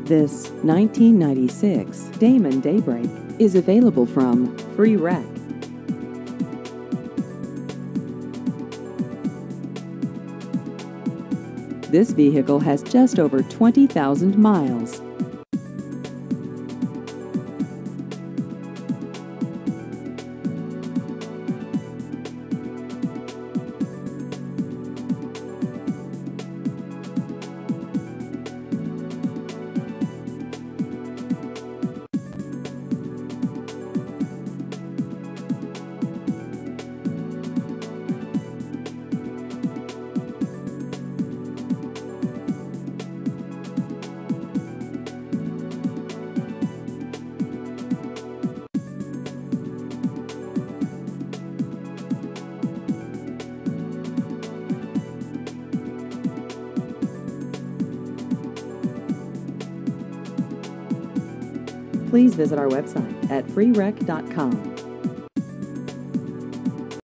This 1996 Damon Daybreak is available from Free Rec. This vehicle has just over 20,000 miles. Please visit our website at freerec.com.